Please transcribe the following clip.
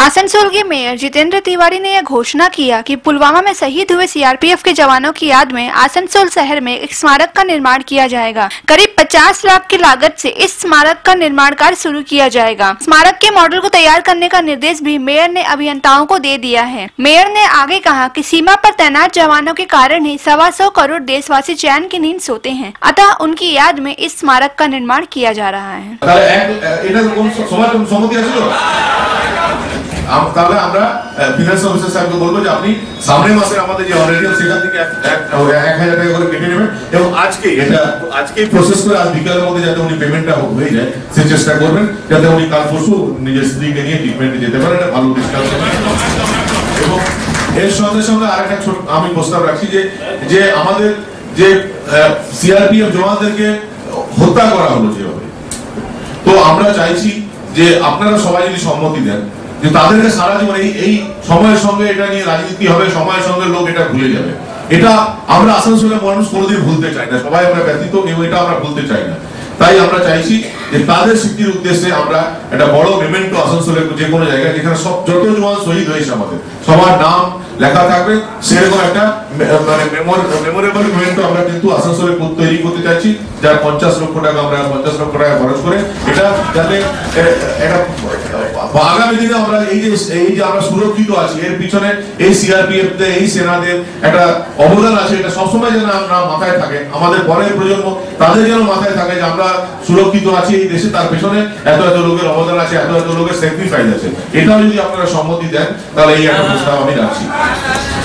आसनसोल के मेयर जितेंद्र तिवारी ने यह घोषणा किया कि पुलवामा में शहीद हुए सीआरपीएफ के जवानों की याद में आसनसोल शहर में एक स्मारक का निर्माण किया जाएगा। करीब 50 लाख की लागत से इस स्मारक का निर्माण कार्य शुरू किया जाएगा। स्मारक के मॉडल को तैयार करने का निर्देश भी मेयर ने अभियंताओं को दे दिया है। मेयर ने आगे कहा कि सीमा पर तैनात जवानों के कारण ही 125 करोड़ देशवासी चैन की नींद सोते हैं, अतः उनकी याद में इस स्मारक का निर्माण किया जा रहा है। তাহলে আমরা ফিনান্স অফিসার সাহেবকে বলবো যে আপনি সামনের মাসে আমাদের যে অলরেডি সেখান থেকে 1000 টাকা করে কেটে নেবেন এবং আজকেই প্রসেস করে আজ বিকালের মধ্যে যাতে উনি পেমেন্টটা হয়ে যায় সেই চেষ্টা করবেন, যাতে উনি কাল পরশু নিজের স্ত্রীকে নিয়ে ট্রিটমেন্টে যেতে পারেন। এটা ভালো ডিসকাউন্ট এবং এর সঙ্গে সঙ্গে আরেকটা ছোট আমি প্রস্তাব রাখছি যে আমাদের যে সিআরপিএফ জওয়ানদেরকে হত্যা করা হলো যেভাবে, তো আমরা চাইছি যে আপনারা সবাই যদি সম্মতি দেন যে তাদেরকে সারা জীবন এই সময়ের সঙ্গে এটা নিয়ে রাজনীতি হবে, সময়ের সঙ্গে লোক এটা ভুলে যাবে। এটা আমরা আসানসোলের মানুষ কোনোদিন ভুলতে চাই না, সবাই আমরা ব্যতীত কেউ এটা আমরা ভুলতে চাই না। তাই আমরা চাইছি যে তাদের স্মৃতির উদ্দেশ্যে আমরা একটা বড় মেমেন্টো আসানসোলের যে কোনো জায়গায় যেখানে সব যত জওয়ান শহীদ হয়েছে আমাদের সবার নাম লেখা থাকবে, সেরকম একটা মানে মেমোরেবল মেমেন্টো আমরা কিন্তু আসানসোলে তৈরি করতে চাইছি, যার 50 লক্ষ টাকা আমরা 50 লক্ষ টাকা খরচ করে এটা যাতে এটা আগামী দিনে আমরা এই যে আমরা সুরক্ষিত আছি এর পিছনে এই সিআরপিএফ দের এই সেনাদের একটা অবদান আছে, এটা সবসময় যেন আমরা মাথায় থাকে, আমাদের পরের প্রজন্ম তাদের যেন মাথায় থাকে যে আমরা সুরক্ষিত আছি এই দেশে, তার পেছনে এত এত লোকের অবদান আছে, এত এত লোকের স্যাক্রিফাইস আছে। এটাও যদি আপনারা সম্মতি দেন তাহলে এই একটা প্রস্তাব আমি রাখছি।